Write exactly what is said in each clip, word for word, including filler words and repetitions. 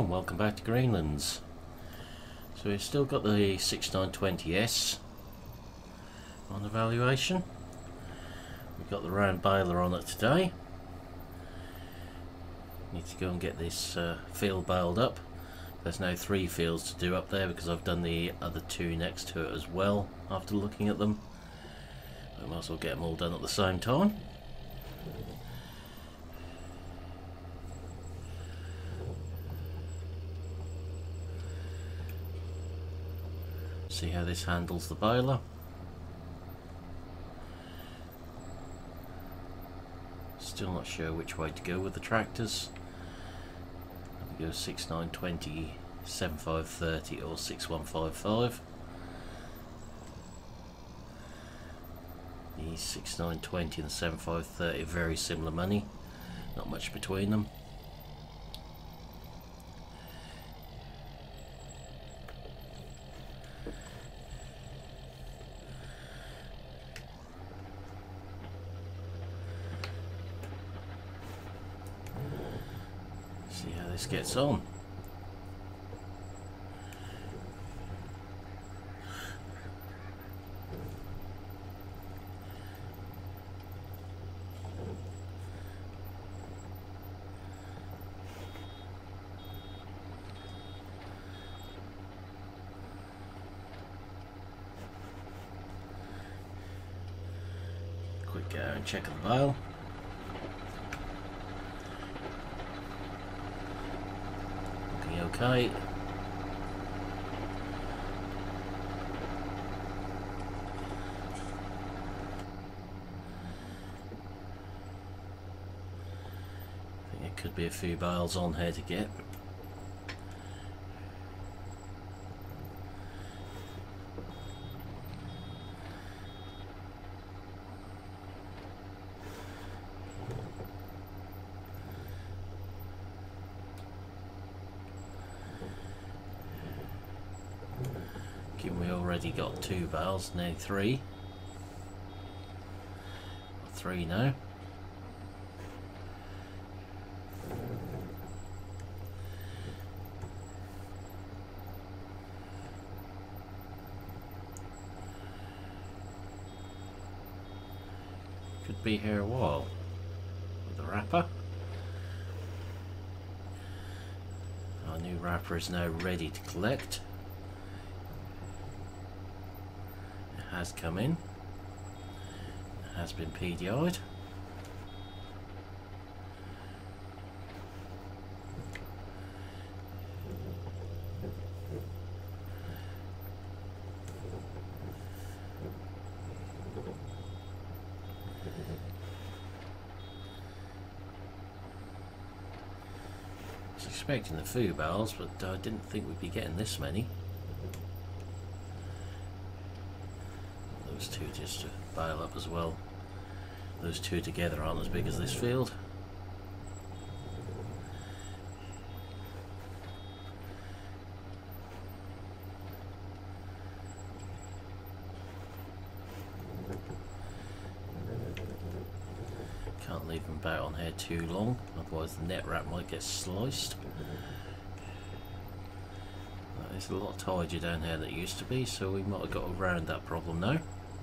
and welcome back to Greenlands. So we've still got the sixty-nine twenty S on evaluation. We've got the round baler on it today. Need to go and get this uh, field baled up. There's now three fields to do up there because I've done the other two next to it as well after looking at them. I might as well get them all done at the same time. See how this handles the baler. Still not sure which way to go with the tractors. We go sixty-nine twenty, seventy-five thirty or sixty-one fifty-five. The sixty-nine twenty and the seventy-five thirty are very similar money, not much between them. See how this gets on. Quick go and check the bale. Okay. I think it could be a few bales on here to get. We already got two bales, now three. Three now. Could be here a while with the wrapper. Our new wrapper is now ready to collect. Has come in, has been P D I'd. I was expecting the food bales, but I didn't think we'd be getting this many. Those two just to bale up as well. Those two together aren't as big as this field. Can't leave them about on here too long, otherwise the net wrap might get sliced. It's a lot tidier down here than it used to be, so we might have got around that problem now.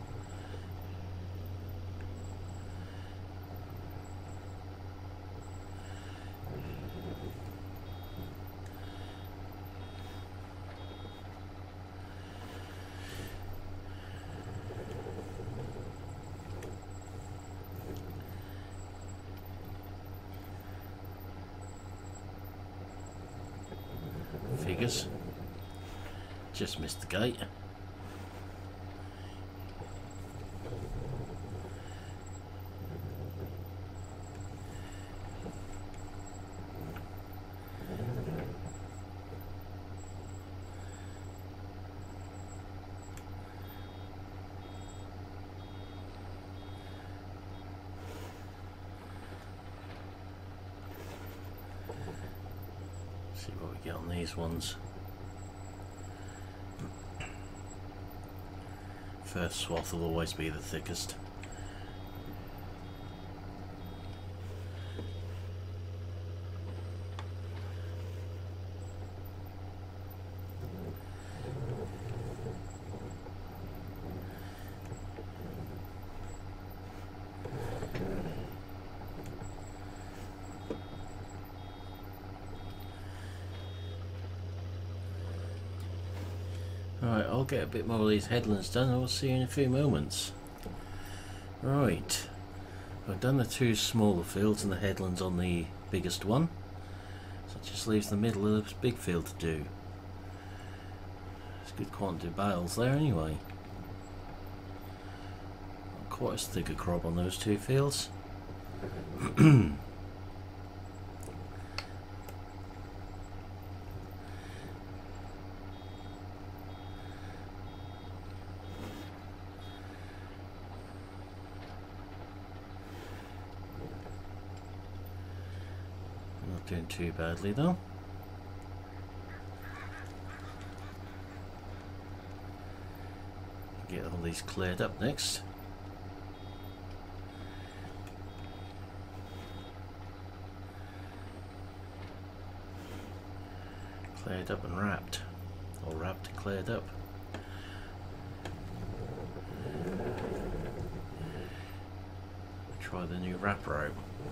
Figures. Just missed the gate. See what we get on these ones. First swath will always be the thickest. Right, I'll get a bit more of these headlands done and we'll see you in a few moments. Right, I've done the two smaller fields and the headlands on the biggest one, so it just leaves the middle of this big field to do. There's a good quantity of bales there anyway. Quite a thicker crop on those two fields. Not doing too badly though. Get all these cleared up next. Cleared up and wrapped, or wrapped and cleared up. Try the new wrap rope.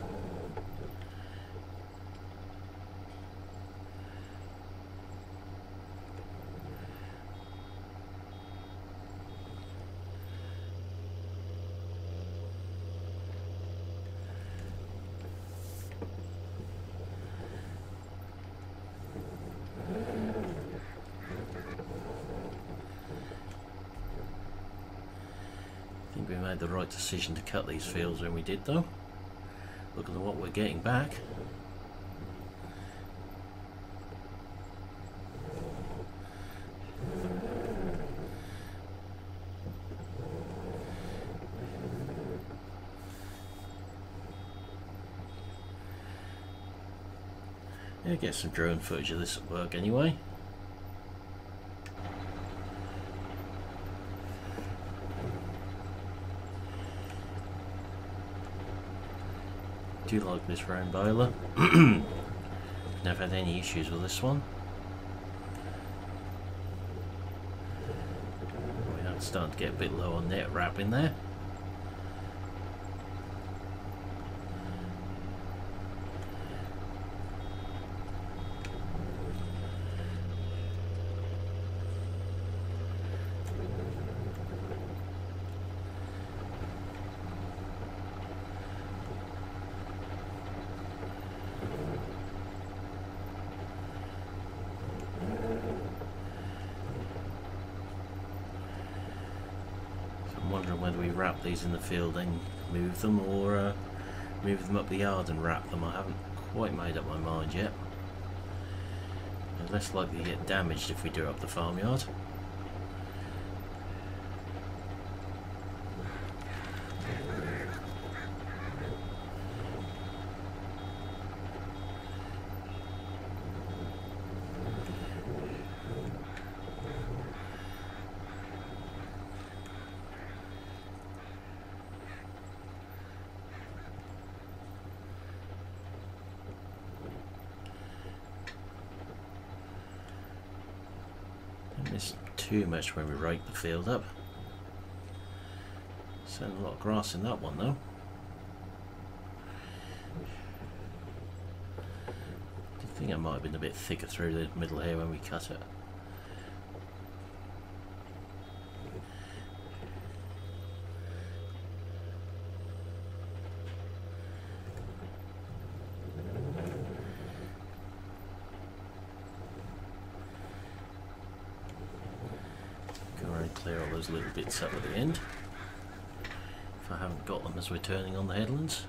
I think we made the right decision to cut these fields when we did though. Looking at what we're getting back. Yeah, get some drone footage of this at work anyway. I do like this round baler. Never had any issues with this one. We are starting to get a bit low on net wrap in there. Wondering whether we wrap these in the field and move them, or uh, move them up the yard and wrap them. I haven't quite made up my mind yet. They're less likely to get damaged if we do it up the farmyard. Miss too much when we rake the field up. Certainly a lot of grass in that one though. I think it might have been a bit thicker through the middle here when we cut it. Clear all those little bits up at the end if I haven't got them as we're turning on the headlands.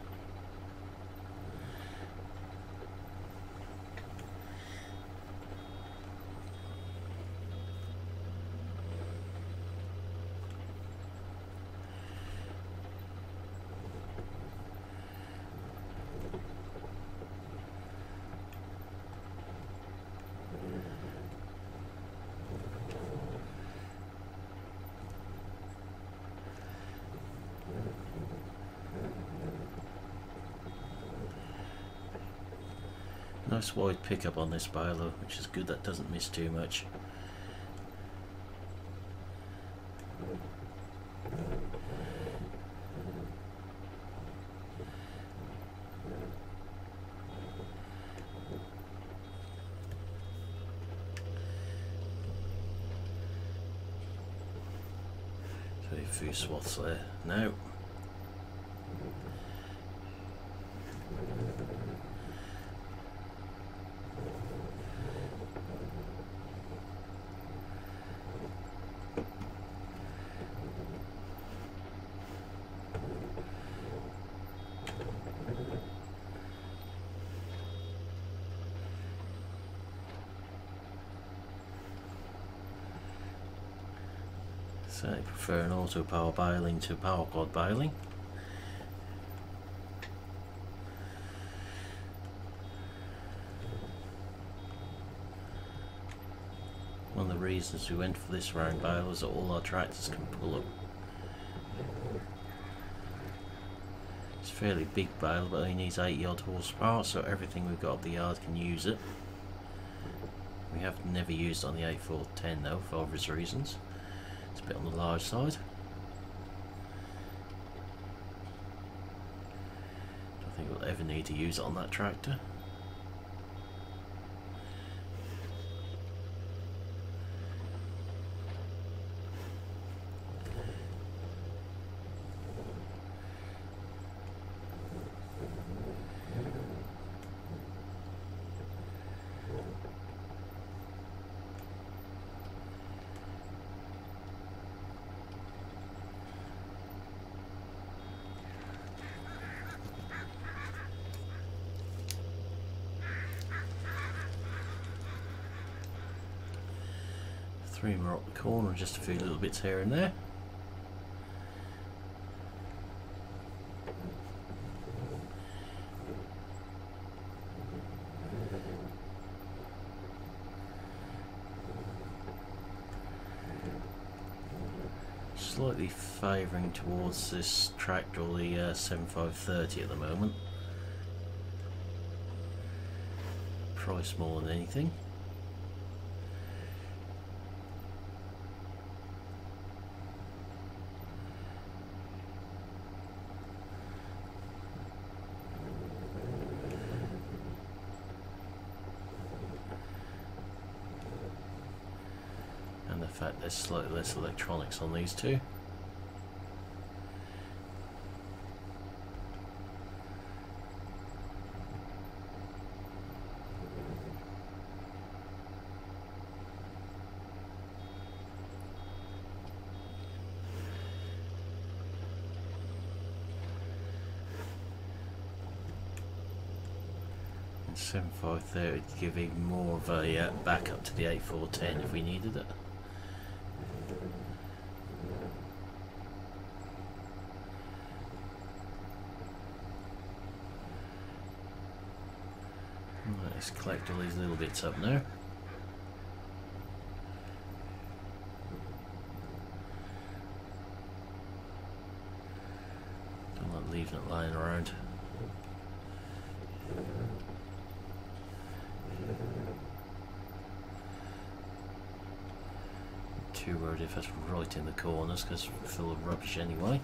Nice wide pickup on this baler, which is good, that doesn't miss too much. Put a few swaths there now. So I prefer an auto power baling to power quad baling. One of the reasons we went for this round bale is that all our tractors can pull them. It's a fairly big bale, but it needs eighty odd horsepower, so everything we've got at the yard can use it. We have never used it on the A four ten though, for obvious reasons. It's a bit on the large side. Don't think we'll ever need to use it on that tractor. Three more up the corner, just a few little bits here and there. Slightly favouring towards this tractor or the uh, seventy-five thirty at the moment. Price more than anything. And the fact there's slightly less electronics on these two. seventy-five thirty to give even more of a uh, backup to the A four ten if we needed it. Let's collect all these little bits up now. Don't like leaving it lying around. Too worried if that's right in the corners because we're full of rubbish anyway.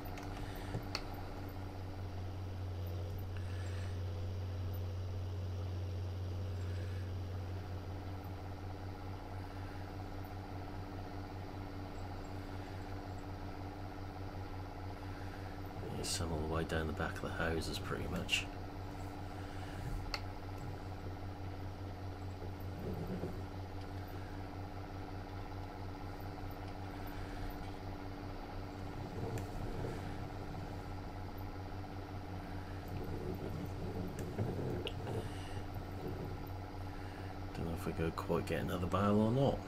There's some all the way down the back of the houses pretty much. If we go quite get another bale or not.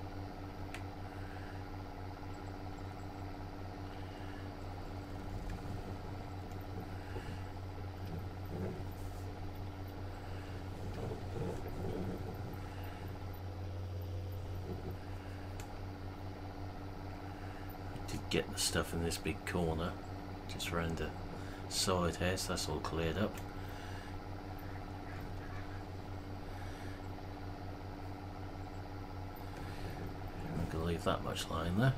To get the stuff in this big corner, just round the side here, so that's all cleared up. Leave that much lying there.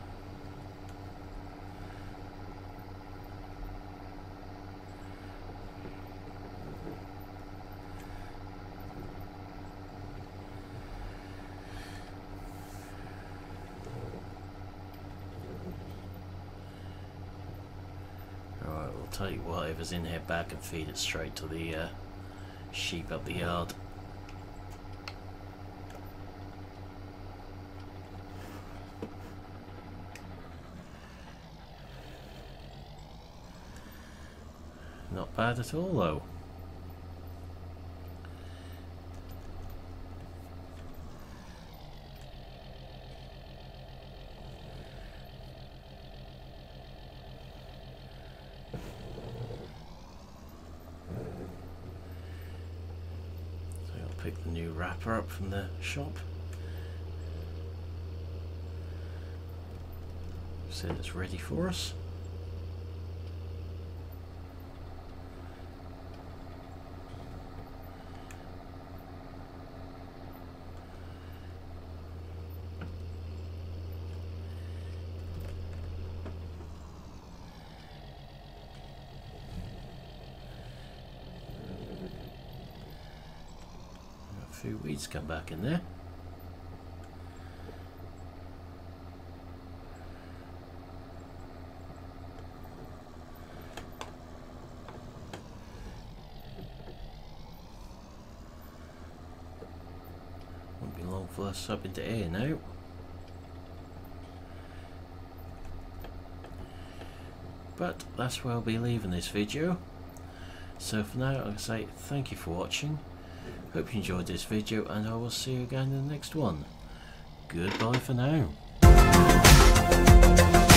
tell you what, if it's in here back and feed it straight to the uh, sheep up the yard. Not bad at all though. Pick the new wrapper up from the shop. So it's ready for us. A few weeds come back in there. Won't be long for us up into air now. But that's where I'll be leaving this video. So for now, I'll say thank you for watching. Hope you enjoyed this video, and I will see you again in the next one. Goodbye for now.